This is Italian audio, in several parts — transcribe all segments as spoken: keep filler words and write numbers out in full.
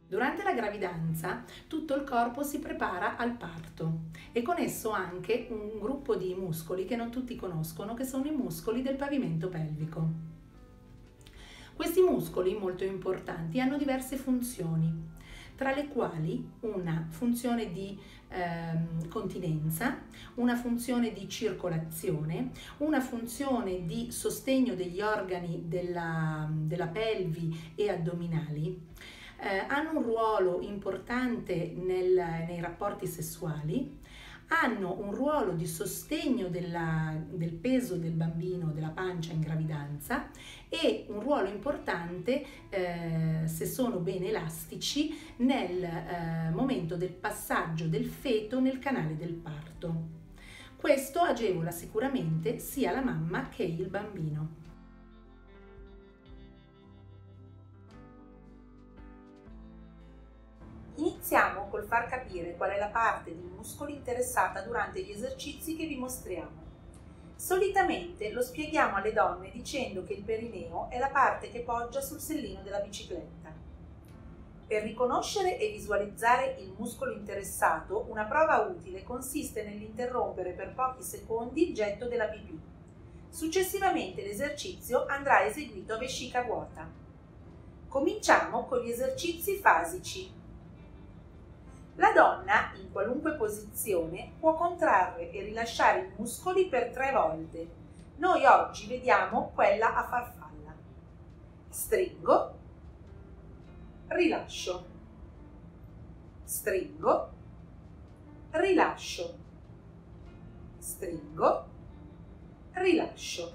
Durante la gravidanza tutto il corpo si prepara al parto e con esso anche un gruppo di muscoli che non tutti conoscono, che sono i muscoli del pavimento pelvico. Questi muscoli molto importanti hanno diverse funzioni, tra le quali una funzione di eh, continenza, una funzione di circolazione, una funzione di sostegno degli organi della, della pelvi e addominali. Eh, hanno un ruolo importante nel, nei rapporti sessuali, hanno un ruolo di sostegno della, del peso del bambino, della pancia in gravidanza e un ruolo importante, eh, se sono ben elastici, nel eh, momento del passaggio del feto nel canale del parto. Questo agevola sicuramente sia la mamma che il bambino. Iniziamo col far capire qual è la parte dei muscoli interessata durante gli esercizi che vi mostriamo. Solitamente lo spieghiamo alle donne dicendo che il perineo è la parte che poggia sul sellino della bicicletta. Per riconoscere e visualizzare il muscolo interessato, una prova utile consiste nell'interrompere per pochi secondi il getto della pipì. Successivamente l'esercizio andrà eseguito a vescica vuota. Cominciamo con gli esercizi fasici. La donna, in qualunque posizione, può contrarre e rilasciare i muscoli per tre volte. Noi oggi vediamo quella a farfalla. Stringo, rilascio, stringo, rilascio, stringo, rilascio.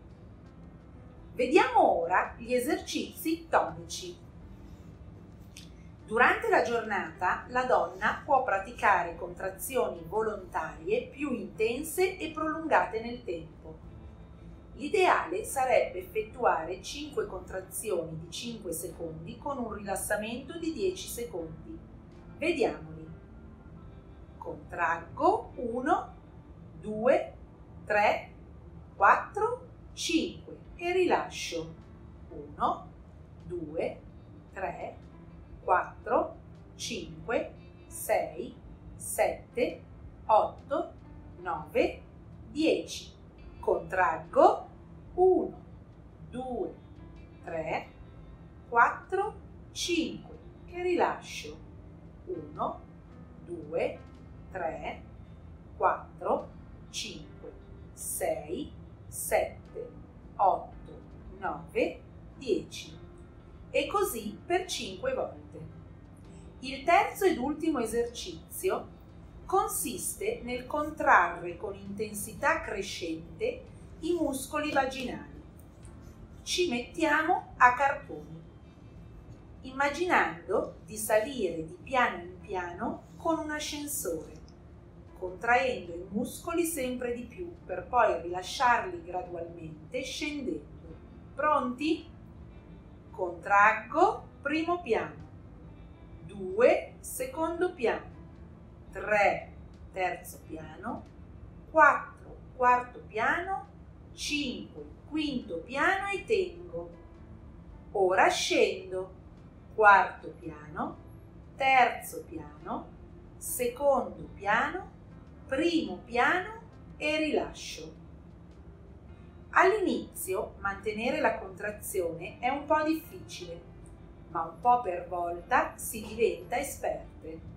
Vediamo ora gli esercizi tonici. Durante la giornata la donna può praticare contrazioni volontarie più intense e prolungate nel tempo. L'ideale sarebbe effettuare cinque contrazioni di cinque secondi con un rilassamento di dieci secondi. Vediamoli. Contraggo uno, due, tre, quattro, cinque e rilascio uno, due, tre, quattro, cinque, sei, sette, otto, nove, dieci. Contraggo uno, due, tre, quattro, cinque e rilascio uno, due, tre, quattro, cinque, sei, sette, otto, nove, dieci. E così per cinque volte. Il terzo ed ultimo esercizio consiste nel contrarre con intensità crescente i muscoli vaginali. Ci mettiamo a carponi, immaginando di salire di piano in piano con un ascensore, contraendo i muscoli sempre di più per poi rilasciarli gradualmente scendendo. Pronti? Contraggo, primo piano, due, secondo piano, tre, terzo piano, quattro, quarto piano, cinque, quinto piano e tengo. Ora scendo, quarto piano, terzo piano, secondo piano, primo piano e rilascio. All'inizio mantenere la contrazione è un po' difficile, ma un po' per volta si diventa esperte.